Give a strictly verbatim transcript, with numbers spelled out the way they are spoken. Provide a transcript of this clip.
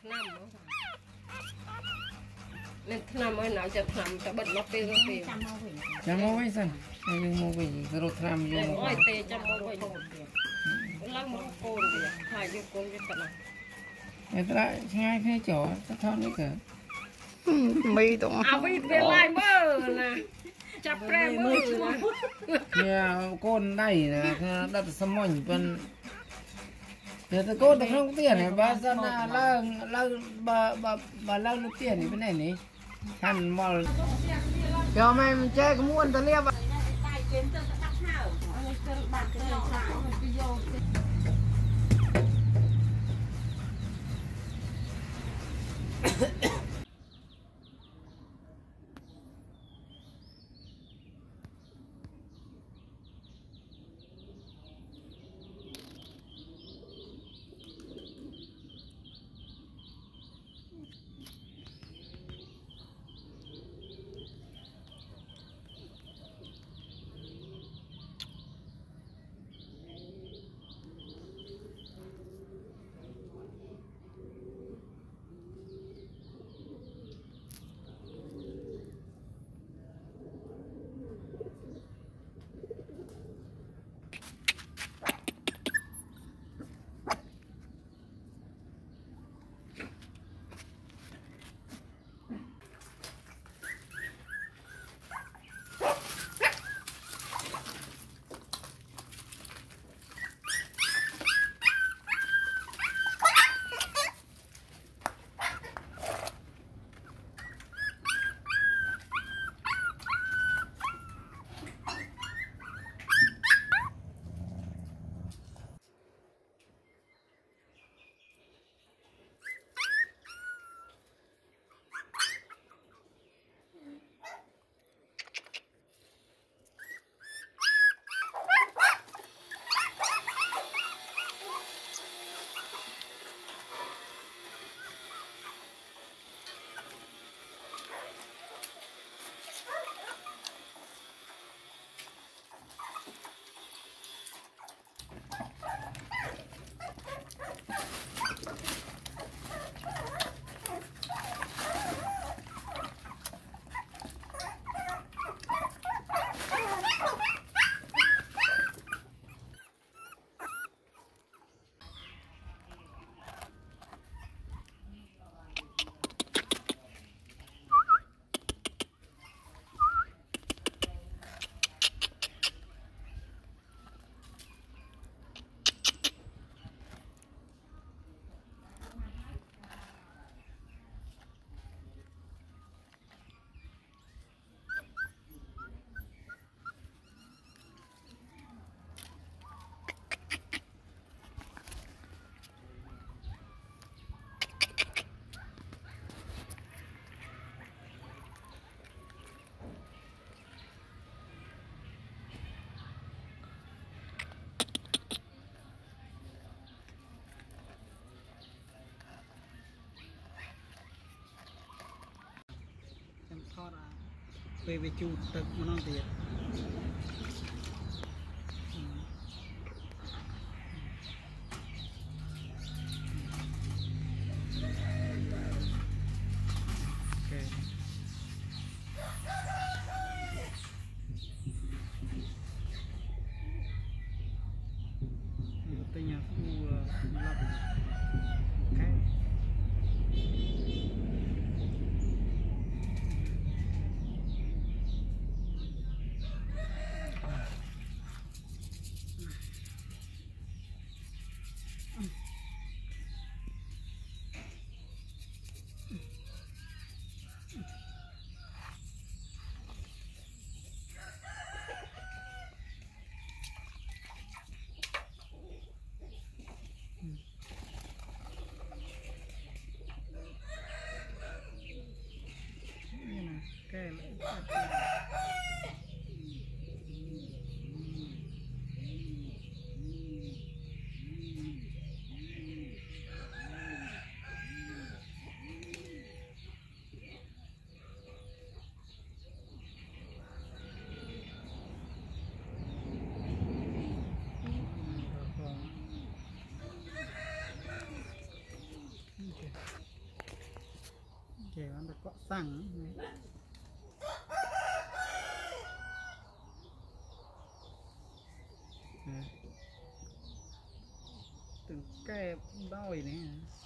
năm lên năm mới nói cho năm ta bật nó tiêu tiêu chăm mô với sao nhưng mô với rồi năm để nhưng ngồi tê chăm mô với lăng mô côn đi hai đứa côn với tận người ta lại ngay cái chỗ rất thon đấy cả mì tụng à vì về lại mơ nè chắp re mơ nè nhà côn này là đặt sâm mỏng bên để tôi côn được không tiền này ba dân là là là bà bà bà lao nước tiền này bên này này thằng mò cho mày chơi cái muôn tao liệp về về chu tự mà nó tiền nhà khu lập cái kể ăn được cọ xăng từng cái đôi này